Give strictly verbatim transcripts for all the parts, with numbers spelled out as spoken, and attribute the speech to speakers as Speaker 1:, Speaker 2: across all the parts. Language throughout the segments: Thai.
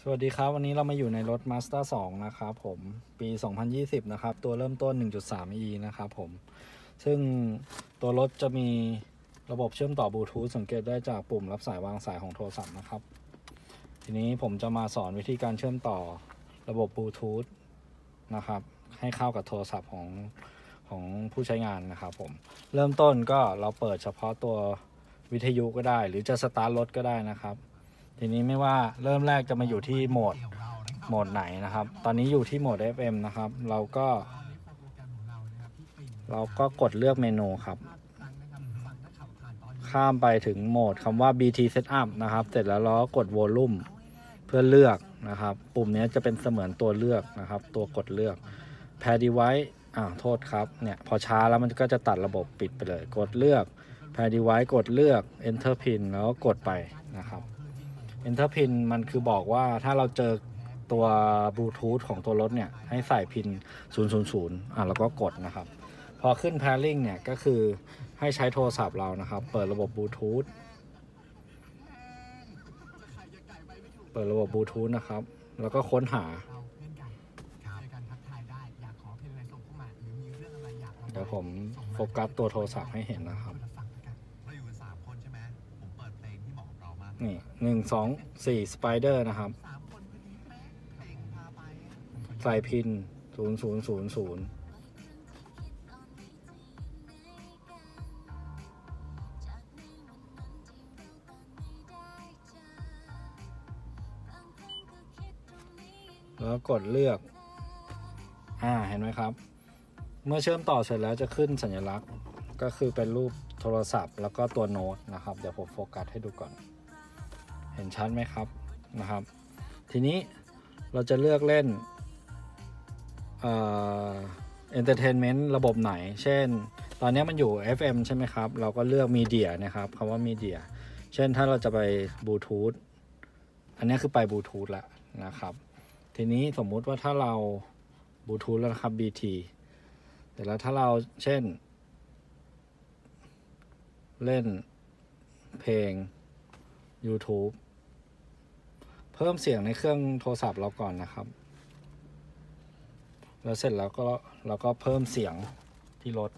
Speaker 1: สวัสดีครับวันนี้เรามาอยู่ในรถ Mazda สองนะครับผมปีสองพันยี่สิบนะครับตัวเริ่มต้น หนึ่งจุดสาม อี นะครับผมซึ่งตัวรถจะมีระบบเชื่อมต่อบลูทูธสังเกตได้จากปุ่มรับสายวางสายของโทรศัพท์นะครับทีนี้ผมจะมาสอนวิธีการเชื่อมต่อระบบบลูทูธนะครับให้เข้ากับโทรศัพท์ของของผู้ใช้งานนะครับผมเริ่มต้นก็เราเปิดเฉพาะตัววิทยุก็ได้หรือจะสตาร์ทรถก็ได้นะครับทีนี้ไม่ว่าเริ่มแรกจะมาอยู่ที่โหมดโหมดไหนนะครับตอนนี้อยู่ที่โหมด เอฟ เอ็ม นะครับเราก็เราก็กดเลือกเมนูครับข้ามไปถึงโหมดคำว่า บี ที Setup นะครับเสร็จแล้วเราก็กด Volume เพื่อเลือกนะครับปุ่มนี้จะเป็นเสมือนตัวเลือกนะครับตัวกดเลือก Pair Device อ่าโทษครับเนี่ยพอช้าแล้วมันก็จะตัดระบบปิดไปเลยกดเลือก Pair Device กดเลือก Enter Pin แล้วก็กดไปนะครับEnter Pin มันคือบอกว่าถ้าเราเจอตัวบลูทูธของตัวรถเนี่ยให้ใส่พินศูนย์ ศูนย์ ศูนย์อ่ะแล้วก็กดนะครับพอขึ้น Pairing เนี่ยก็คือให้ใช้โทรศัพท์เรานะครับเปิดระบบบลูทูธเปิดระบบบลูทูธนะครับแล้วก็ค้นหาเดี๋ยวผมโฟกัสตัวโทรศัพท์ให้เห็นนะครับนี่หนึ่งสองสี่สไปเดอร์นะครับใส่พินศูนย์ ศูนย์ ศูนย์ ศูนย์แล้วกดเลือกอ่าเห็นไหมครับเมื่อเชื่อมต่อเสร็จแล้วจะขึ้นสัญลักษณ์ก็คือเป็นรูปโทรศัพท์แล้วก็ตัวโน้ตนะครับเดี๋ยวผมโฟกัสให้ดูก่อนเห็นชัดไหมครับนะครับทีนี้เราจะเลือกเล่นเอ่อ Entertainment ระบบไหนเช่นตอนนี้มันอยู่ เอฟ เอ็ม ใช่ไหมครับเราก็เลือก Media นะครับคำว่า Media เช่นถ้าเราจะไปบลูทูธอันนี้คือไปบลูทูธแล้วนะครับทีนี้สมมุติว่าถ้าเราบลูทูธแล้วนะครับ บี ที แต่แล้วถ้าเราเช่นเล่นเพลง YouTube เพิ่มเสียงในเครื่องโทรศัพท์เราก่อนนะครับแล้วเสร็จแล้วก็เราก็เพิ่มเสียงที่รถ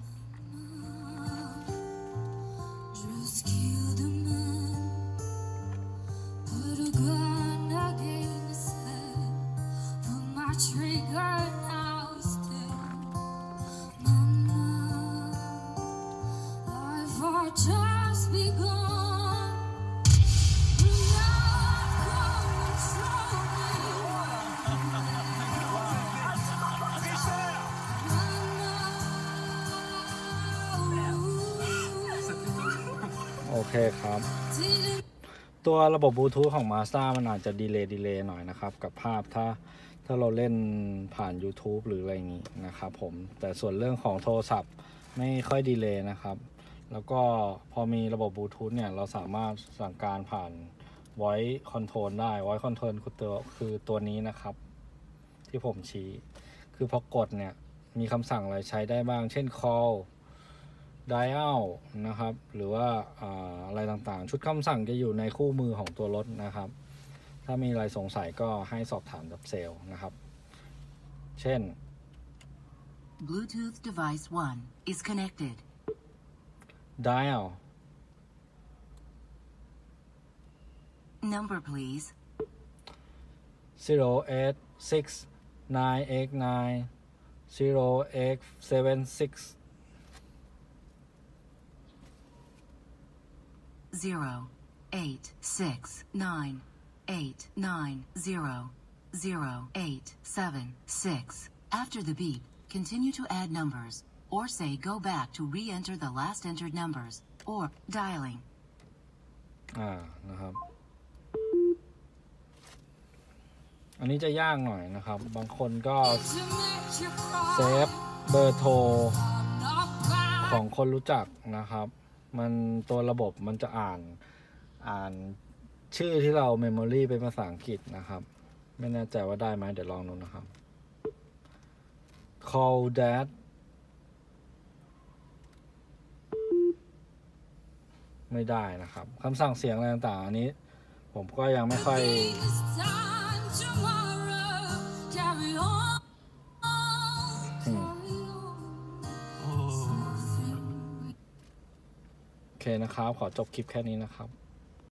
Speaker 1: โอเคครับตัวระบบบลูทูธของ Mazda มันอาจจะดีเลย์ดีเลย์หน่อยนะครับกับภาพถ้าถ้าเราเล่นผ่าน YouTube หรืออะไรอย่างนี้นะครับผมแต่ส่วนเรื่องของโทรศัพท์ไม่ค่อยดีเลย์นะครับแล้วก็พอมีระบบบลูทูธเนี่ยเราสามารถสั่งการผ่าน Voice Control ได้ Voice Control คือตัวคือตัวนี้นะครับที่ผมชี้คือพอกดเนี่ยมีคำสั่งอะไรใช้ได้บ้างเช่น call dial นะครับหรือว่าอะไรต่างๆชุดคำสั่งจะอยู่ในคู่มือของตัวรถนะครับถ้ามีอะไรสงสัยก็ให้สอบถามกับเซลล์นะครับเช่น
Speaker 2: Bluetooth device one is connected
Speaker 1: dial
Speaker 2: number please
Speaker 1: zero eight six nine eight nine zero eight seven six
Speaker 2: zero eight six nine eight nine zero zero eight seven six. After the beep, continue to add numbers, or say go back to re-enter the last entered numbers, or dialing.
Speaker 1: อ่านะครับอันนี้จะยากหน่อยนะครับบางคนก็เซฟเบอร์โทรของคนรู้จักนะครับมันตัวระบบมันจะอ่านอ่านชื่อที่เราเมมโมรี่เป็นภาษาอังกฤษนะครับไม่แน่ใจว่าได้ไหมเดี๋ยวลองดูนะครับ call dad ไม่ได้นะครับคำสั่งเสียงอะไรต่างๆอันนี้ผมก็ยังไม่ค่อยอืมโอเคนะครับ ขอจบคลิปแค่นี้นะครับ